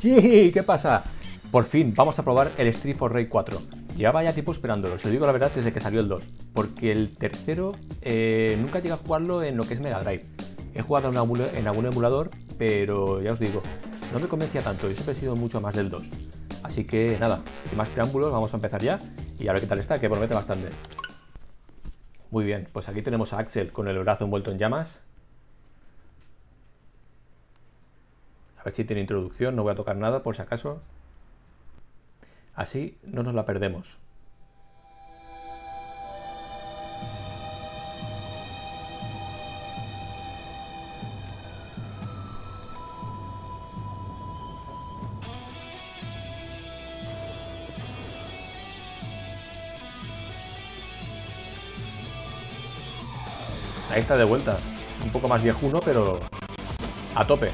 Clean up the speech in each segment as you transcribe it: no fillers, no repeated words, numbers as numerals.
¡Sí! ¿Qué pasa? Por fin, vamos a probar el Street for Rage 4. Llevaba ya tiempo esperándolo, si os digo la verdad, desde que salió el 2. Porque el tercero nunca llegué a jugarlo en lo que es Mega Drive. He jugado en algún emulador, pero ya os digo, no me convencía tanto. Yo siempre he sido mucho más del 2. Así que nada, sin más preámbulos, vamos a empezar ya. Y a ver qué tal está, que promete bastante. Muy bien, pues aquí tenemos a Axel con el brazo envuelto en llamas. A ver si tiene introducción, no voy a tocar nada por si acaso. Así no nos la perdemos. Ahí está de vuelta. Un poco más viejuno, pero a tope.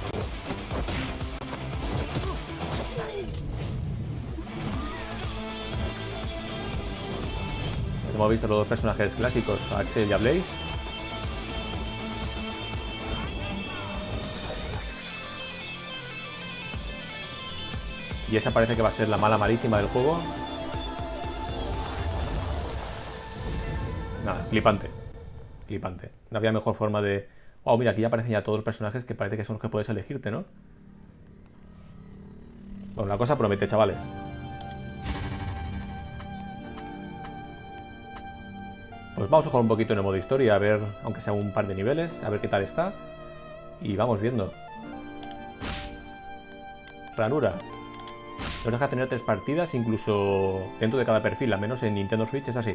Hemos visto los dos personajes clásicos, a Axel y a Blaze. Y esa parece que va a ser la mala malísima del juego. Nada, flipante. Flipante. No había mejor forma de... Oh, mira, aquí ya aparecen ya todos los personajes que parece que son los que puedes elegirte, ¿no? Bueno, la cosa promete, chavales. Pues vamos a jugar un poquito en el modo historia, a ver, aunque sea un par de niveles, a ver qué tal está. Y vamos viendo. Ranura. Nos deja tener 3 partidas, incluso dentro de cada perfil, al menos en Nintendo Switch es así.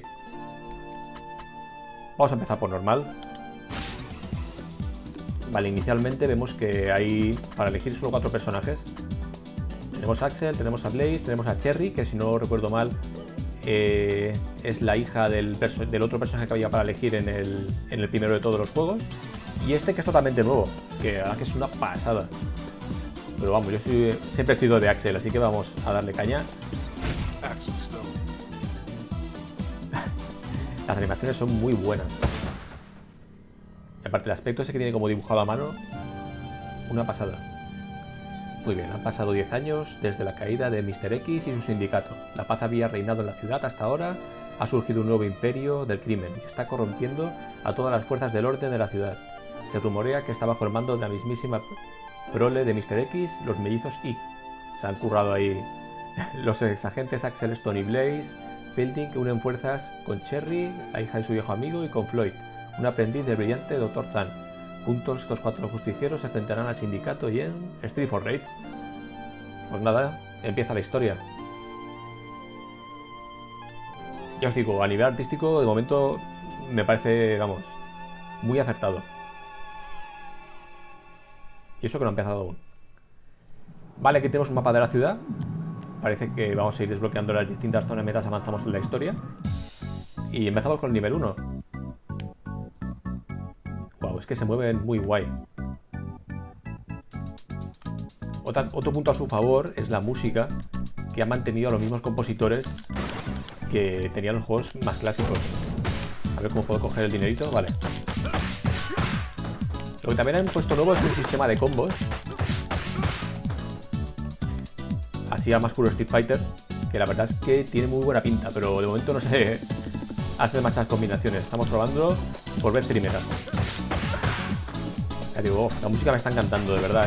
Vamos a empezar por normal. Vale, inicialmente vemos que hay para elegir solo 4 personajes. Tenemos a Axel, tenemos a Blaze, tenemos a Cherry, que si no recuerdo mal es la hija del otro personaje que había para elegir en el primero de todos los juegos. Y este que es totalmente nuevo, que la verdad que es una pasada. Pero vamos, yo siempre he sido de Axel, así que vamos a darle caña. Las animaciones son muy buenas. Y aparte el aspecto ese que tiene como dibujado a mano, una pasada. Muy bien, han pasado 10 años desde la caída de Mr. X y su sindicato. La paz había reinado en la ciudad hasta ahora. Ha surgido un nuevo imperio del crimen y está corrompiendo a todas las fuerzas del orden de la ciudad. Se rumorea que está bajo el mando de la mismísima prole de Mr. X, los mellizos Y. Se han currado ahí los exagentes Axel, Stone y Blaze Fielding, que unen fuerzas con Cherry, la hija de su viejo amigo, y con Floyd, un aprendiz del brillante Dr. Zan. Juntos estos 4 justicieros se enfrentarán al sindicato y en Street for Rage. Pues nada, empieza la historia. Ya os digo, a nivel artístico de momento me parece, vamos, muy acertado. Y eso que no ha empezado aún. Vale, aquí tenemos un mapa de la ciudad. Parece que vamos a ir desbloqueando las distintas zonas mientras avanzamos en la historia. Y empezamos con el nivel 1. Wow, es que se mueven muy guay. Otro punto a su favor es la música, que han mantenido a los mismos compositores que tenían los juegos más clásicos. A ver cómo puedo coger el dinerito. Vale. Lo que también han puesto nuevo es el sistema de combos. Así a más puro Street Fighter, que la verdad es que tiene muy buena pinta, pero de momento no se hace demasiadas combinaciones. Estamos probando por vez primera. Ya digo, la música me está encantando, de verdad,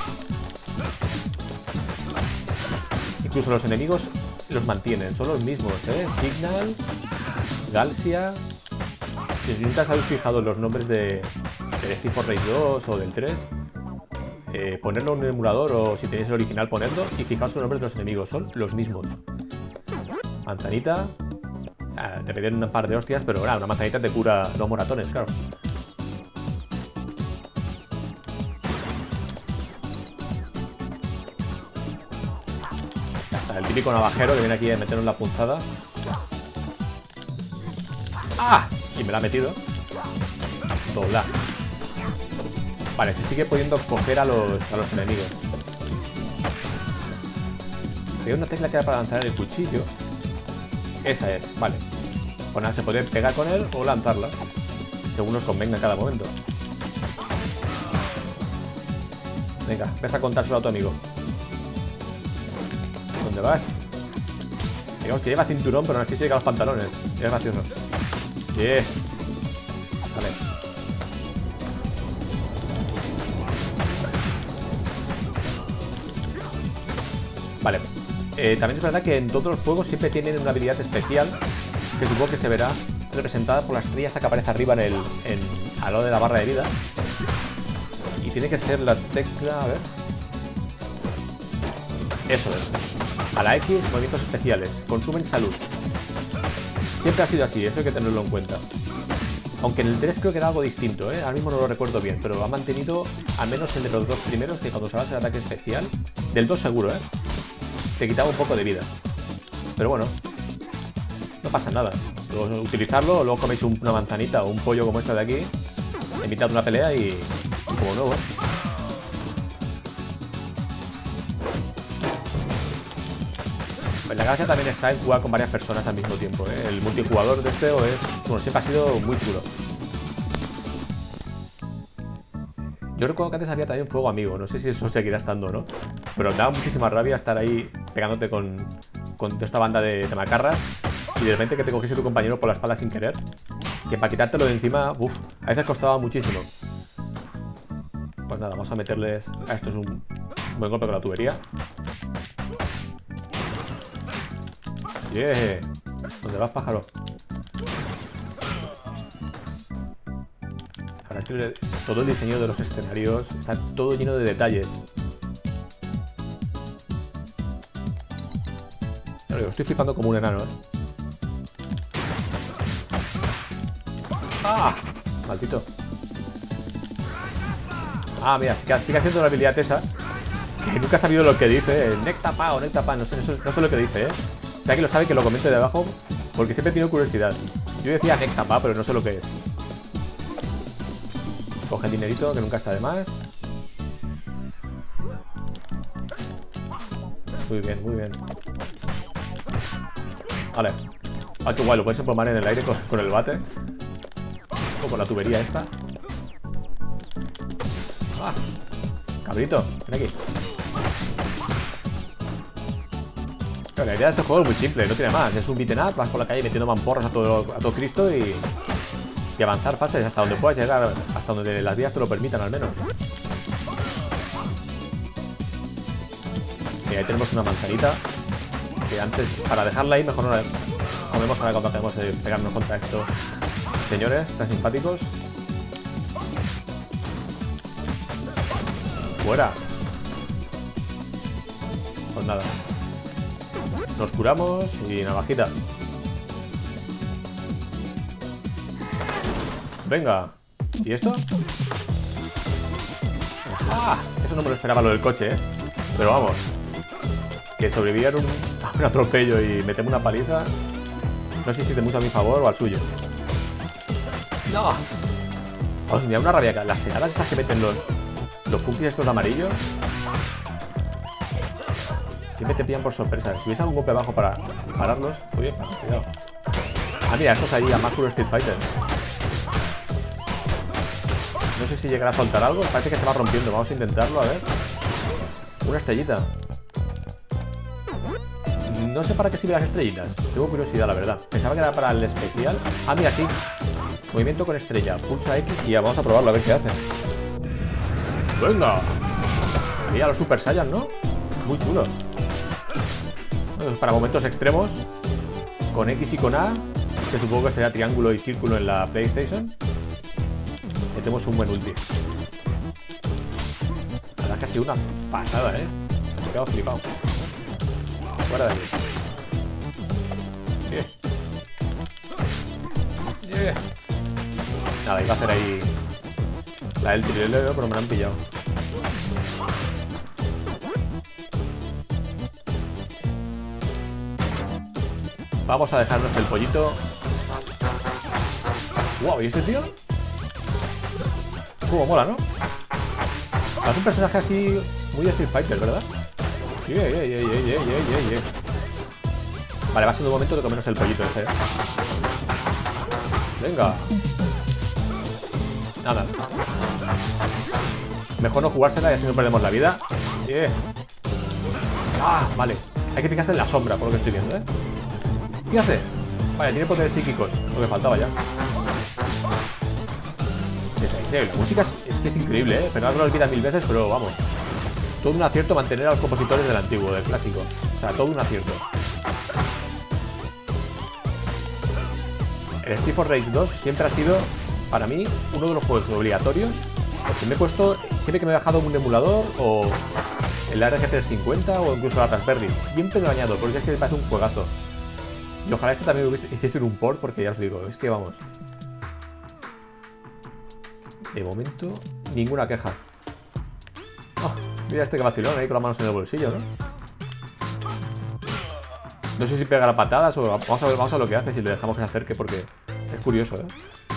Incluso los enemigos los mantienen, son los mismos, Signal, Galsia. Si nunca os habéis fijado en los nombres de Street for Rage 2 o del 3, ponerlo en un emulador, o si tenéis el original ponerlo y fijaos los nombres de los enemigos, son los mismos. Manzanita, te piden un par de hostias, pero una manzanita te cura 2 moratones, claro. Ya está, el típico navajero que viene aquí a meternos la punzada. ¡Ah! Y me la ha metido. Dobla. Vale, se sigue pudiendo coger a los enemigos. Hay una tecla que era para lanzar el cuchillo. Esa es, vale. Pues nada, se puede pegar con él o lanzarla, según nos convenga en cada momento. Venga, ves a contárselo a tu amigo. ¿Dónde vas? Digamos que lleva cinturón, pero aún así se llega a los pantalones. Es gracioso. Vale. Vale. También es verdad que en todos los juegos siempre tienen una habilidad especial, que supongo que se verá representada por la estrella esta que aparece arriba al lado de la barra de vida. Y tiene que ser la tecla... A ver... Eso es. A la X, movimientos especiales. Consumen salud. Siempre ha sido así, eso hay que tenerlo en cuenta. Aunque en el 3 creo que era algo distinto, ¿eh? Ahora mismo no lo recuerdo bien, pero ha mantenido al menos el de los dos primeros, que cuando usabas el ataque especial, del 2 seguro, ¿eh? Te quitaba un poco de vida. Pero bueno, no pasa nada. Luego utilizarlo, luego coméis una manzanita o un pollo como este de aquí, en mitad de una pelea y como nuevo. Pues la gracia también está en jugar con varias personas al mismo tiempo, ¿eh? El multijugador de este bueno, siempre ha sido muy chulo. Yo recuerdo que antes había también fuego amigo, no sé si eso seguirá estando o no, pero daba muchísima rabia estar ahí pegándote con toda esta banda de macarras y de repente que te cogiese tu compañero por la espalda sin querer, que para quitártelo de encima, a veces costaba muchísimo. Pues nada, vamos a meterles a estos un buen golpe con la tubería. Yeah. ¿Dónde vas, pájaro? La verdad es que todo el diseño de los escenarios está todo lleno de detalles. Claro, yo estoy flipando como un enano, ¿eh? ¡Ah! Maldito. Ah, mira, sigue haciendo la habilidad esa, que nunca he sabido lo que dice. Nectapa o nectapa, no sé lo que dice, ¿eh? Si alguien lo sabe, que lo comente de abajo, porque siempre he tenido curiosidad. Yo decía nectapa, pero no sé lo que es. Coge el dinerito, que nunca está de más. Muy bien, muy bien. Vale. Ah, qué guay, lo puedes emplomar en el aire con el bate. O con la tubería esta. Ah, cabrito, ven aquí. Pero la idea de este juego es muy simple, no tiene más. Es un beat'em up, vas por la calle metiendo mamporros a todo Cristo y avanzar fases hasta donde puedas llegar, hasta donde las vías te lo permitan al menos. Y ahí tenemos una manzanita, que antes, para dejarla ahí, mejor no la comemos ahora cuando hacemos pegarnos contra estos señores tan simpáticos. ¡Fuera! Pues nada. Nos curamos y navajita. Venga. ¿Y esto? ¡Ah! Eso no me lo esperaba lo del coche, ¿eh? Pero vamos. Que sobrevivir a un atropello y meterme una paliza. No sé si te mucho a mi favor o al suyo. ¡No! Os me da una rabia. Las segadas esas que meten los cookies estos amarillos. Siempre te pillan por sorpresa. Si hubiese algún golpe abajo para pararlos. Oye, cuidado. Ah, mira, estos ahí a Macro Street Fighter. No sé si llegará a soltar algo. Parece que se va rompiendo. Vamos a intentarlo, a ver. Una estrellita. No sé para qué sirven las estrellitas. Tengo curiosidad, la verdad. Pensaba que era para el especial. Ah, mira, sí. Movimiento con estrella. Pulsa X y ya vamos a probarlo a ver qué hace. ¡Venga! Mira los Super Saiyan, ¿no? Muy chulo. Para momentos extremos. Con X y con A. Que supongo que será triángulo y círculo en la PlayStation. Metemos un buen ulti. La verdad es que ha sido una pasada, ¿eh? Me he quedado flipado. Fuera de aquí. Yeah. Nada, iba a hacer ahí la del trilero, pero me la han pillado. Vamos a dejarnos el pollito. Wow, ¿y este tío? Como mola, ¿no? Es un personaje así muy de Street Fighter, ¿verdad? Vale, va siendo un momento de comernos el pollito ese. Venga. Nada. Mejor no jugársela y así no perdemos la vida. Ah, vale. Hay que fijarse en la sombra, por lo que estoy viendo, ¿eh? ¿Qué hace? Vale, tiene poderes psíquicos. Lo que faltaba ya. La música es que es increíble, ¿eh? Pero algo lo olvida mil veces, pero vamos. Todo un acierto mantener a los compositores del antiguo, del clásico. O sea, todo un acierto. El Street of Rage 2 siempre ha sido, para mí, uno de los juegos obligatorios. Porque me he puesto, siempre que me he bajado un emulador o el RG350 o incluso la Raspberry, siempre lo añado, porque es que me parece un juegazo. Y ojalá este también hiciese un port, porque ya os digo, es que vamos. De momento, ninguna queja. Oh, mira este que vacilón ahí con las manos en el bolsillo, ¿no? No sé si pegará patadas o vamos a ver lo que hace si le dejamos que se acerque, porque es curioso, ¿eh?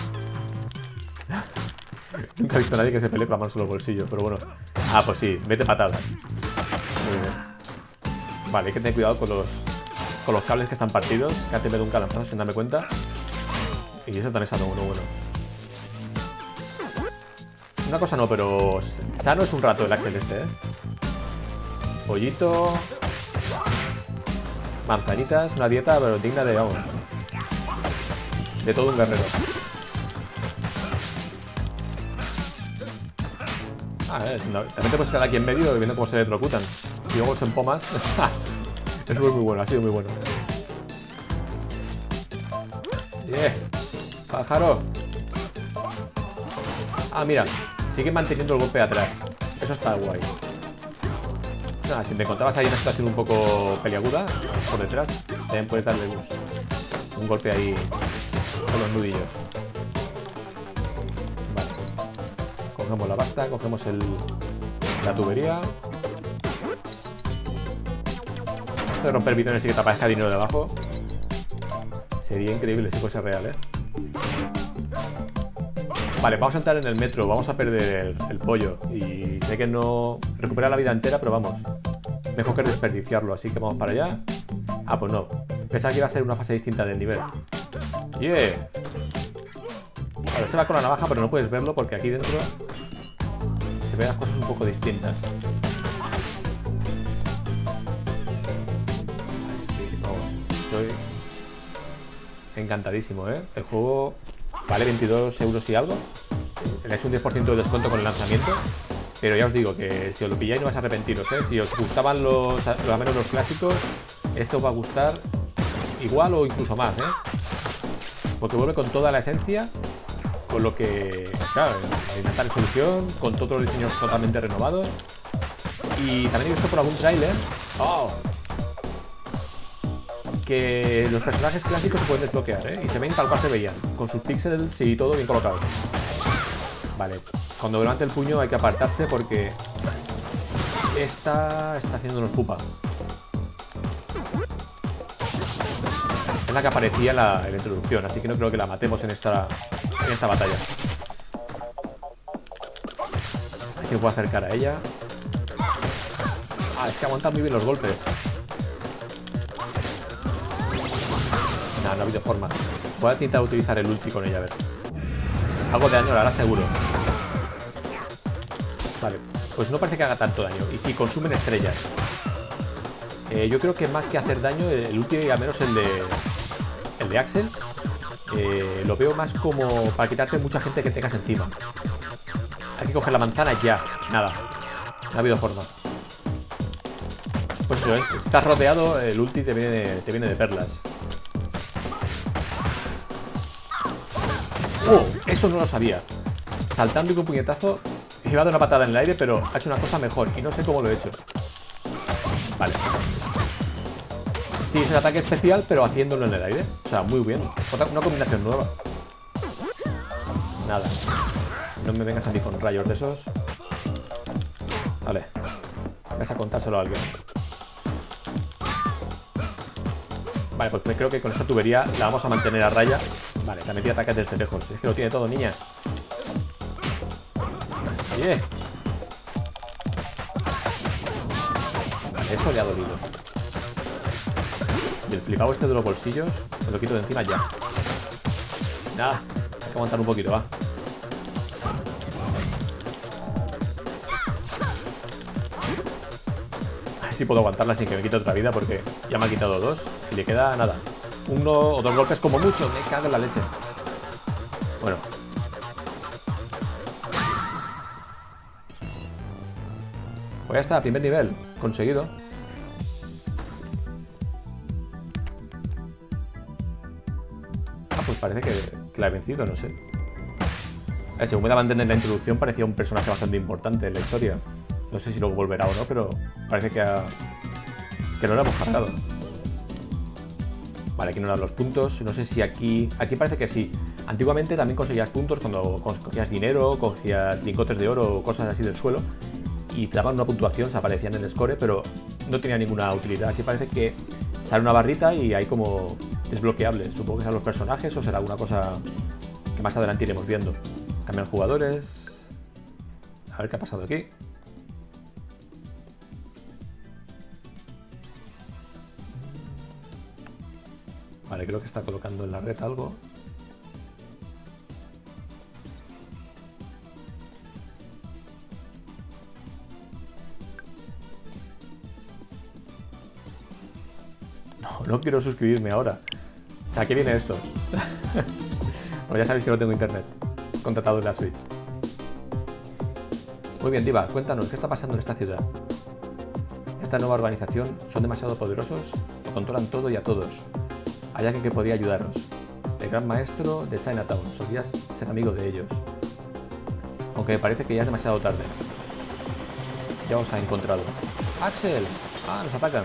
Nunca he visto a nadie que se pelee con las manos en los bolsillos, pero bueno. Ah, pues sí, mete patadas. Muy bien. Vale, hay que tener cuidado con los cables que están partidos, que antes me da un calambrazo sin darme cuenta. Y eso también es sano, bueno. Una cosa no, pero sano es un rato el Axel este, ¿eh? Pollito. Manzanitas, una dieta, pero digna de, vamos, de todo un guerrero. También te puedes quedar aquí en medio viendo cómo se electrocutan. Y luego se empomas. Es muy bueno, ha sido muy bueno. ¡Yeah! ¡Pájaro! Ah, mira, sigue manteniendo el golpe de atrás. Eso está guay. Nada, si te encontrabas ahí en una situación un poco peliaguda, por detrás, también puedes darle un golpe ahí con los nudillos. Vale. Cogemos la pasta, cogemos la tubería. Esto de romper bidones y que te aparezca dinero debajo sería increíble si fuese real, ¿eh? Vale, vamos a entrar en el metro, vamos a perder el pollo. Y sé que no recupera la vida entera, pero vamos, mejor que desperdiciarlo, así que vamos para allá. Ah, pues no, pensaba que iba a ser una fase distinta del nivel. ¡Yeah! Vale, se va con la navaja, pero no puedes verlo porque aquí dentro se ven las cosas un poco distintas. Vamos, estoy encantadísimo, ¿eh? El juego vale 22 euros y algo. Le hecho un 10% de descuento con el lanzamiento. Pero ya os digo que si os lo pilláis no vais a arrepentiros, ¿eh? Si os gustaban al menos los clásicos, esto os va a gustar igual o incluso más, ¿eh? Porque vuelve con toda la esencia, con lo que, claro, hay una tal resolución, con todos los diseños totalmente renovados. Y también he visto por algún tráiler que los personajes clásicos se pueden desbloquear, ¿eh? Y se ven tal cual se veían, con sus píxeles y todo bien colocados. Vale, cuando levante el puño hay que apartarse porque esta está haciéndonos pupa. Es la que aparecía en la introducción, así que no creo que la matemos en esta batalla. Así que puedo acercar a ella. Ah, es que aguanta muy bien los golpes. Nah, no ha habido forma. Voy a intentar utilizar el ulti con ella, a ver. Algo de daño la hará seguro. Vale, pues no parece que haga tanto daño. Y sí, consumen estrellas. Yo creo que más que hacer daño, el ulti, al menos el de Axel, lo veo más como para quitarte mucha gente que tengas encima. Hay que coger la manzana ya. Nada, no ha habido forma. Pues eso, si estás rodeado, el ulti te viene de perlas. Eso no lo sabía. Saltando y con puñetazo he dado una patada en el aire, pero ha hecho una cosa mejor y no sé cómo lo he hecho. Vale. Sí, es un ataque especial, pero haciéndolo en el aire. O sea, muy bien. Una combinación nueva. Nada. No me vengas a mí con rayos de esos. Vale. Vas a contárselo a alguien. Vale, pues creo que con esta tubería la vamos a mantener a raya. Vale, también tiene ataques desde lejos. Es que lo tiene todo, niña. Yeah. Vale, eso le ha dolido. Y el flipado este de los bolsillos me lo quito de encima ya. Nada, hay que aguantar un poquito, va. ver si puedo aguantarla sin que me quite otra vida, porque ya me ha quitado 2. Y le queda nada. 1 o 2 golpes como mucho. Me cago en la leche. Bueno. Pues ya está, primer nivel. Conseguido. Ah, pues parece que la he vencido, no sé. Según me daba a entender en la introducción, parecía un personaje bastante importante en la historia. No sé si luego volverá o no, pero parece que no lo hemos cargado. Vale, aquí no dan los puntos. No sé si aquí... Aquí parece que sí. Antiguamente también conseguías puntos cuando cogías dinero, cogías lingotes de oro o cosas así del suelo. Y te daban una puntuación, se aparecían en el score, pero no tenía ninguna utilidad. Aquí parece que sale una barrita y hay como desbloqueables. Supongo que serán los personajes o será alguna cosa que más adelante iremos viendo. Cambian jugadores. A ver qué ha pasado aquí. Vale, creo que está colocando en la red algo. No quiero suscribirme ahora. O sea, ¿qué viene esto? Bueno, ya sabéis que no tengo internet contratado en la Switch. Muy bien, Diva, cuéntanos, ¿qué está pasando en esta ciudad? Esta nueva organización son demasiado poderosos, lo controlan todo y a todos. Hay alguien que podría ayudaros. El gran maestro de Chinatown, solías ser amigo de ellos. Aunque me parece que ya es demasiado tarde. Ya os ha encontrado. ¡Axel! ¡Ah, nos atacan!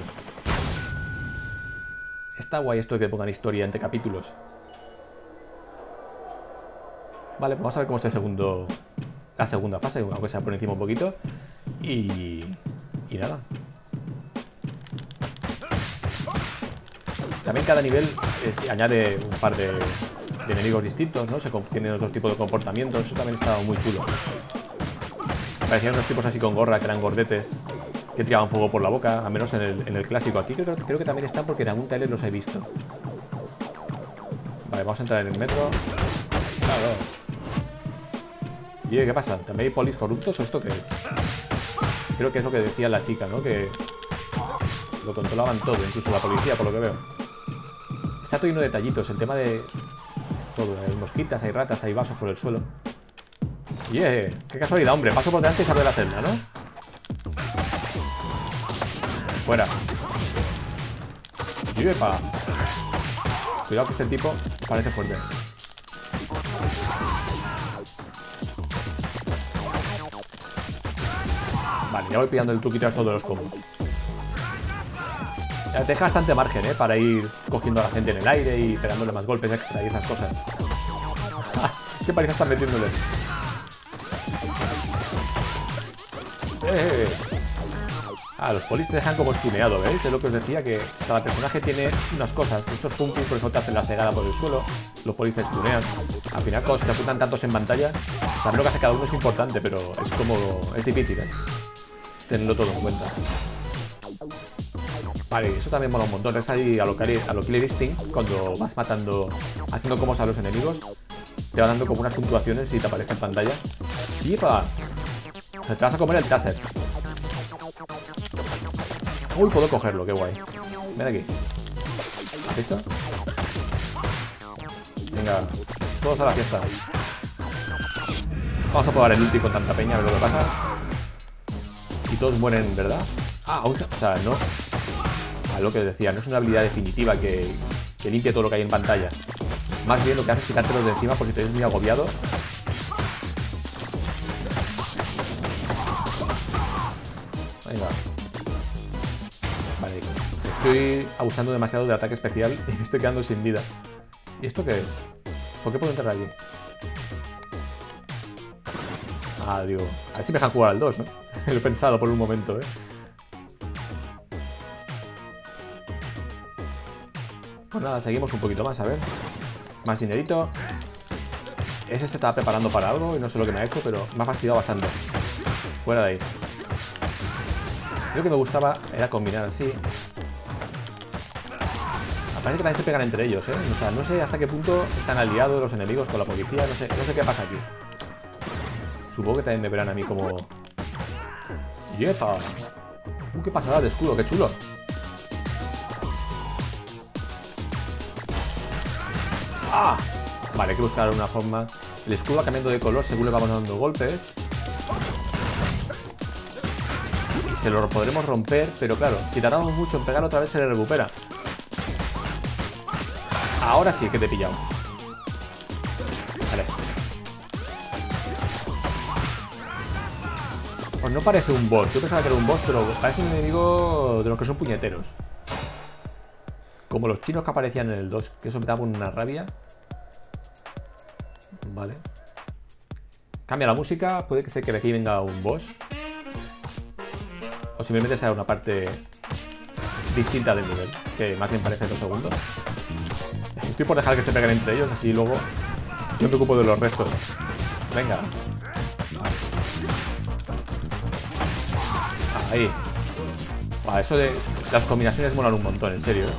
Está guay esto de que pongan historia entre capítulos. Vale, pues vamos a ver cómo es la segunda fase, aunque sea por encima un poquito. Y nada. También cada nivel añade un par de enemigos distintos, ¿no? Tienen otro tipo de comportamientos. Eso también estaba muy chulo. Parecían unos tipos así con gorra, que eran gordetes, que tiraban fuego por la boca, al menos en el clásico. Aquí creo que también están porque en algún trailer los he visto. Vale, vamos a entrar en el metro. Claro. ¿Y qué pasa? ¿También hay polis corruptos o esto qué es? Creo que es lo que decía la chica, ¿no? Que lo controlaban todo, incluso la policía, por lo que veo. Está todo lleno de detallitos, el tema de todo. Hay mosquitas, hay ratas, hay vasos por el suelo. ¡Qué casualidad, hombre! Paso por delante y se abre la celda, ¿no? ¡Fuera! ¡Yepa! Cuidado que este tipo parece fuerte. Vale, ya voy pillando el truquito a todos los combos. Te deja bastante margen, para ir cogiendo a la gente en el aire y pegándole más golpes extra y esas cosas. ¿Qué paliza están metiéndole? Los polis te dejan como estuneado, ¿veis? Es lo que os decía, que cada personaje tiene unas cosas. Estos punkis por eso te hacen la segada por el suelo. Los polis te estunean. Al final, cuando se te apuntan tantos en pantalla, saber lo que hace cada uno es importante, pero es como... es difícil, tenerlo todo en cuenta. Vale, eso también mola un montón. Es ahí a lo Killer Instinct, cuando vas matando, haciendo combos a los enemigos, te va dando como unas puntuaciones y te aparece en pantalla. ¡Yepa! Te vas a comer el taser. Uy, puedo cogerlo, qué guay. Ven aquí. ¿Has visto? Venga, todos a la fiesta. Vamos a probar el ulti con tanta peña, a ver lo que pasa. Y todos mueren, ¿verdad? O sea, no. Lo que decía, no es una habilidad definitiva que limpie todo lo que hay en pantalla. Más bien lo que hace es quitártelos de encima por si te ves muy agobiado. Venga. Vale, estoy abusando demasiado de ataque especial y me estoy quedando sin vida. ¿Y esto qué es? ¿Por qué puedo entrar allí? Digo, a ver si me dejan jugar al 2, ¿no? Lo he pensado por un momento, Pues nada, seguimos un poquito más, a ver. Más dinerito. Ese se estaba preparando para algo y no sé lo que me ha hecho, pero me ha fastidiado bastante. Fuera de ahí. Lo que me gustaba era combinar así. Parece que también se pegan entre ellos, O sea, no sé hasta qué punto están aliados los enemigos con la policía. No sé qué pasa aquí. Supongo que también me verán a mí como... ¡Yepa! Qué pasada de escudo, qué chulo. ¡Ah! Vale, hay que buscar una forma. El escudo va cambiando de color según le vamos dando golpes. Y se lo podremos romper, pero claro, si tardamos mucho en pegarlo otra vez se le recupera. Ahora sí que te he pillado. Vale. Pues no parece un boss. Yo pensaba que era un boss, pero parece un enemigo de los que son puñeteros. Como los chinos que aparecían en el 2, que eso me daba una rabia. Vale. Cambia la música. Puede que sea que de aquí venga un boss. O simplemente sea una parte distinta del nivel, que más bien parece 2 segundos. Estoy por dejar que se peguen entre ellos, así luego yo me ocupo de los restos. Venga. Ahí. Vale, eso de las combinaciones molan un montón, en serio.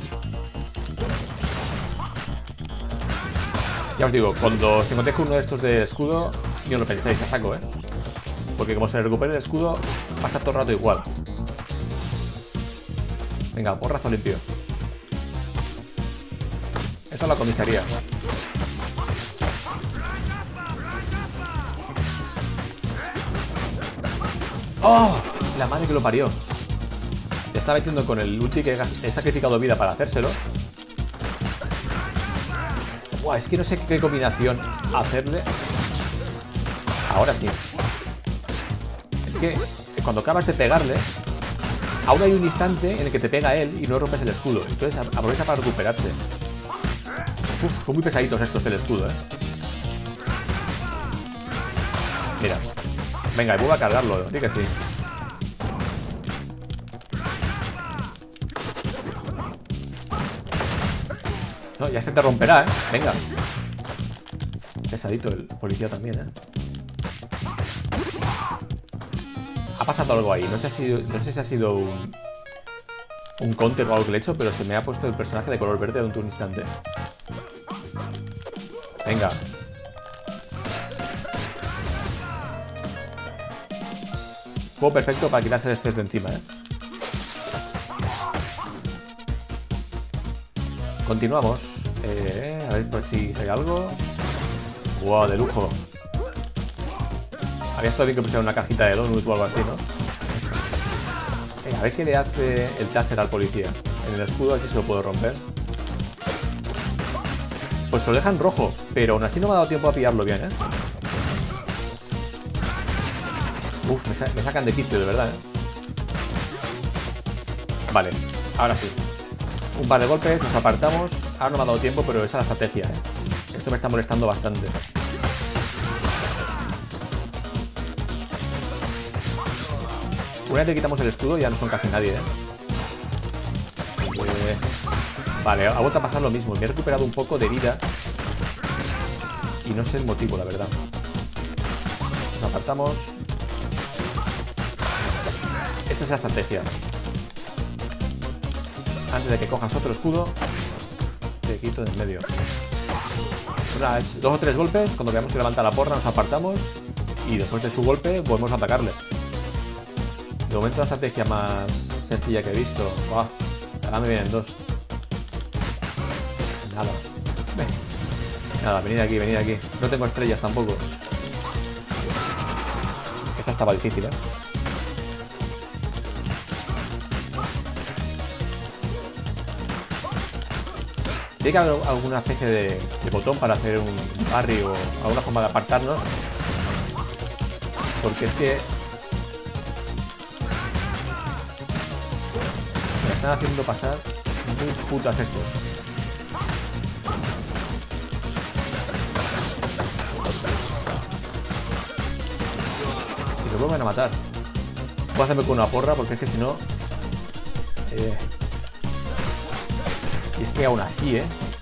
Ya os digo, cuando os encontréis con uno de estos de escudo, ni os lo penséis, a saco, porque como se recupere el escudo, va a estar todo el rato igual. Venga, porrazo limpio. Esta es la comisaría. ¡Oh! La madre que lo parió. Ya estaba metiendo con el ulti que he sacrificado vida para hacérselo. Buah, es que no sé qué combinación hacerle. Ahora sí. Es que cuando acabas de pegarle, aún hay un instante en el que te pega él y no rompes el escudo. Entonces aprovecha para recuperarse. Uf, son muy pesaditos estos del escudo, Mira. Venga, y vuelvo a cargarlo, sí que sí. No, ya se te romperá, Venga. Pesadito el policía también, Ha pasado algo ahí. No sé si ha sido un counter o algo que le he hecho, pero se me ha puesto el personaje de color verde durante un instante. Venga. Juego perfecto para quitarse el estrés de encima, Continuamos. A ver por si hay algo. Wow, de lujo. Había estado bien que pusiera una cajita de donuts o algo así, ¿no? Venga, a ver qué le hace el taser al policía. En el escudo, a ver si se lo puedo romper. Pues lo dejan rojo, pero aún así no me ha dado tiempo a pillarlo bien, Uf, me sacan de quicio, de verdad, Vale, ahora sí. Un par de golpes, nos apartamos. Ahora no me ha dado tiempo, pero esa es la estrategia, Esto me está molestando bastante. Una vez que quitamos el escudo ya no son casi nadie, Vale, ha vuelto a pasar lo mismo. Me he recuperado un poco de vida y no sé el motivo, la verdad. Nos apartamos. Esa es la estrategia. Antes de que cojas otro escudo, te quito de en medio. Una, 2 o 3 golpes. Cuando veamos que levanta la porra nos apartamos y después de su golpe volvemos a atacarle. De momento la estrategia más sencilla que he visto. Ahora me vienen 2. Nada. Nada, venid aquí. No tengo estrellas tampoco. Esta estaba difícil, Tiene que haber alguna especie de botón para hacer un parry o alguna forma de apartarnos. Porque es que me están haciendo pasar muy putas estos. Y se vuelven a matar. Voy a hacerme con una porra porque es que si no... Y es que aún así,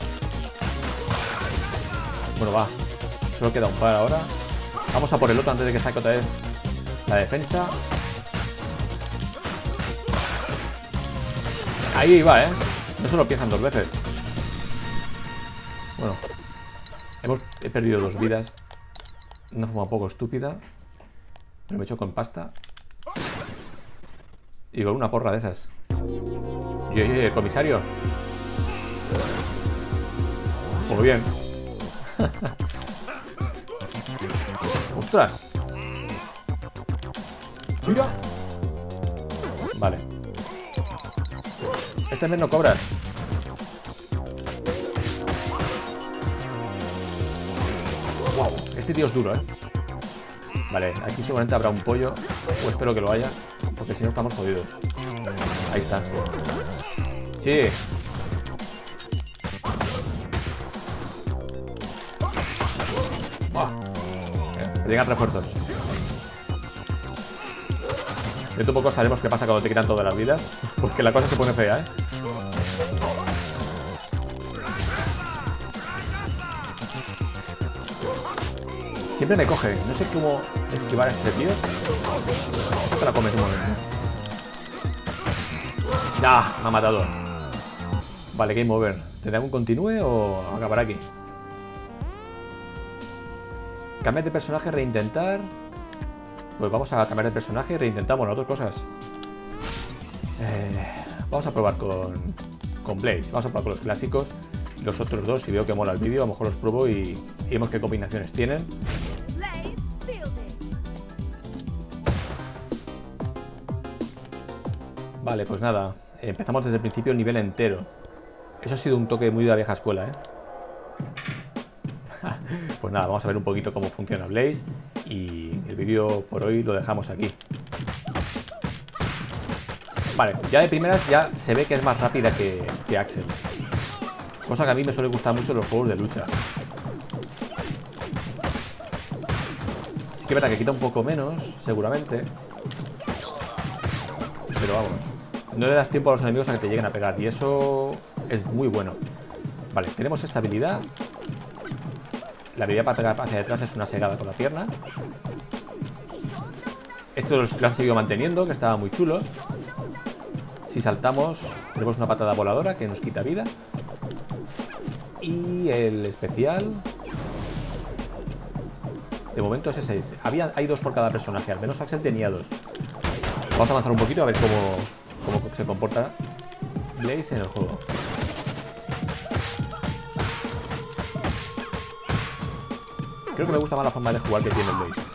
Bueno, va. Solo queda un par ahora. Vamos a por el otro antes de que saque otra vez la defensa. Ahí va, No se lo piensan 2 veces. Bueno. He perdido 2 vidas. De una forma un poco estúpida. Pero me he hecho con pasta. Y con una porra de esas. Y comisario. Muy bien. ¡Ostras! ¡Mira! Vale. Este mes no cobras. Wow, este tío es duro, ¿eh? Vale, aquí seguramente habrá un pollo. O espero que lo haya, porque si no estamos jodidos. Ahí está. Sí. Que llegan refuerzos. Dentro de poco sabemos qué pasa cuando te quitan todas las vidas. Porque la cosa se pone fea, ¿eh? Siempre me coge. No sé cómo esquivar a este tío. Esto te la comes un momento. ¡Ya! Me ha matado. Vale, game over. ¿Tendrá un continúe o acabará aquí? Cambiar de personaje, reintentar. Pues vamos a cambiar de personaje y reintentamos las dos cosas. Vamos a probar con Blaze. Vamos a probar con los clásicos. Los otros dos, si veo que mola el vídeo, a lo mejor los pruebo y vemos qué combinaciones tienen. Vale, pues nada. Empezamos desde el principio el nivel entero. Eso ha sido un toque muy de la vieja escuela, ¿eh? Pues nada, vamos a ver un poquito cómo funciona Blaze. Y el vídeo por hoy lo dejamos aquí. Vale, ya de primeras ya se ve que es más rápida que Axel. Cosa que a mí me suele gustar mucho en los juegos de lucha. Sí que es verdad que quita un poco menos, seguramente. Pero vamos, no le das tiempo a los enemigos a que te lleguen a pegar. Y eso es muy bueno. Vale, tenemos esta habilidad. La habilidad para pegar hacia detrás es una segada con la pierna. Estos lo han seguido manteniendo, que estaba muy chulo. Si saltamos, tenemos una patada voladora que nos quita vida. Y el especial... De momento es ese. Hay dos por cada personaje, al menos Axel tenía dos. Vamos a avanzar un poquito a ver cómo se comporta Blaze en el juego. Creo que me gusta más la forma de jugar que tiene el Blaze.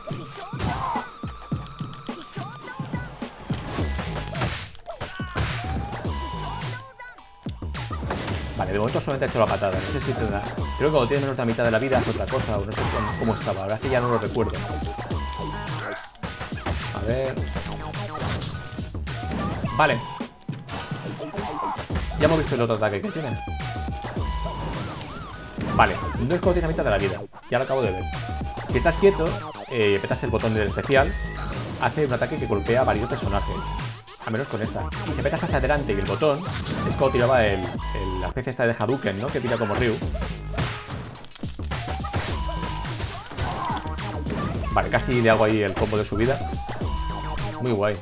Vale, de momento solamente ha hecho la patada. No sé si tendrá... Creo que cuando tienes menos de la mitad de la vida hace otra cosa, o no sé cómo estaba. La verdad es que ya no lo recuerdo. A ver... Vale. Ya hemos visto el otro ataque que tiene. Vale, no es cuando tiene la mitad de la vida. Ya lo acabo de ver. Si estás quieto, apretas el botón del especial, hace un ataque que golpea a varios personajes. A menos con esta. Y si apretas hacia adelante y el botón, es como tiraba la especie esta de Hadouken, ¿no? Que tira como Ryu. Vale, casi le hago ahí el combo de su vida. Muy guay.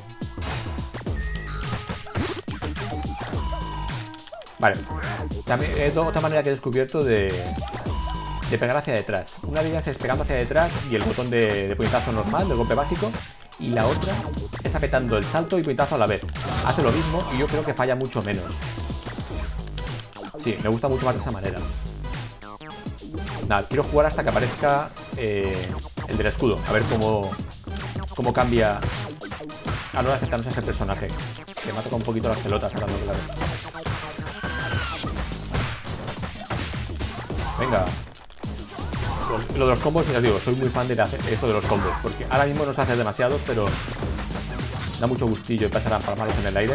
Vale. También otra manera que he descubierto de pegar hacia detrás. Una de ellas es pegando hacia detrás y el botón de puñetazo normal, del golpe básico. Y la otra es apretando el salto y puñetazo a la vez. Hace lo mismo y yo creo que falla mucho menos. Sí, me gusta mucho más de esa manera. Nada, quiero jugar hasta que aparezca el del escudo. A ver cómo cambia a la hora de acercarnos a ese personaje. Que me ha tocado un poquito las pelotas, hablando claro. Venga. Lo de los combos, ya os digo, soy muy fan de esto de los combos. Porque ahora mismo no se hace demasiado, pero da mucho gustillo empezar a palmarlos en el aire.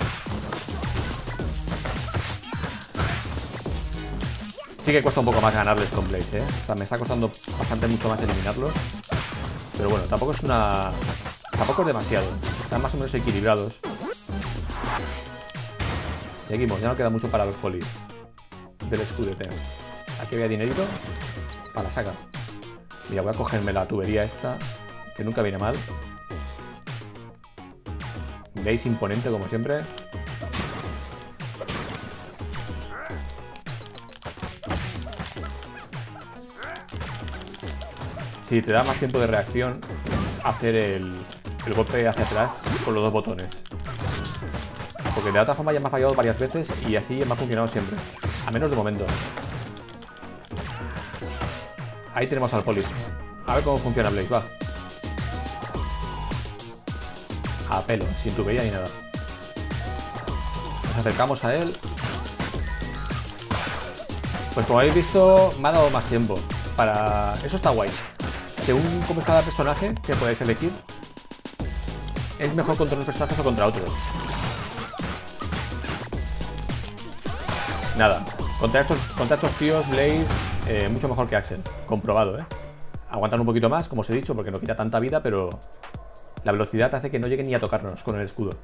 Sí que cuesta un poco más ganarles con Blaze, ¿eh? O sea, me está costando mucho más eliminarlos. Pero bueno, tampoco es demasiado. Están más o menos equilibrados. Seguimos, ya no queda mucho para los polis del escudete. Aquí había dinerito para la saga. Mira, voy a cogerme la tubería esta, que nunca viene mal. Blaze imponente como siempre. Sí, te da más tiempo de reacción hacer el golpe hacia atrás con los dos botones. porque de otra forma ya me ha fallado varias veces y así me ha funcionado siempre. A menos de momento. Ahí tenemos al poli. A ver cómo funciona Blaze, va. A pelo, sin tubería ni nada. Nos acercamos a él. Pues como habéis visto, me ha dado más tiempo. Eso está guay. Según cómo es cada personaje que podéis elegir, es mejor contra unos personajes o contra otros. Nada, contra estos tíos, Blaze, mucho mejor que Axel. Comprobado, ¿eh? Aguantan un poquito más, como os he dicho, porque no quita tanta vida, pero la velocidad hace que no lleguen ni a tocarnos con el escudo.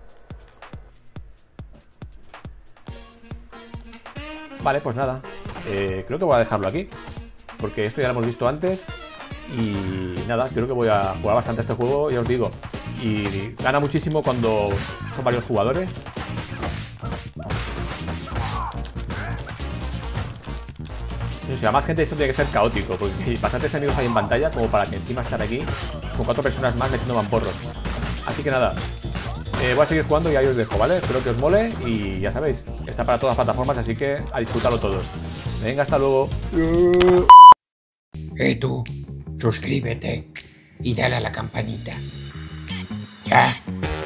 Vale, pues nada. Creo que voy a dejarlo aquí, porque esto ya lo hemos visto antes. Y nada, creo que voy a jugar bastante a este juego, ya os digo. Y gana muchísimo cuando son varios jugadores. O sea, más gente, esto tiene que ser caótico, porque hay bastantes enemigos ahí en pantalla como para que encima estar aquí con 4 personas más metiendo mamporros. Así que nada, voy a seguir jugando y ahí os dejo, ¿vale? Espero que os mole y ya sabéis, está para todas las plataformas, así que a disfrutarlo todos. Venga, hasta luego. Tú, suscríbete y dale a la campanita. Ya.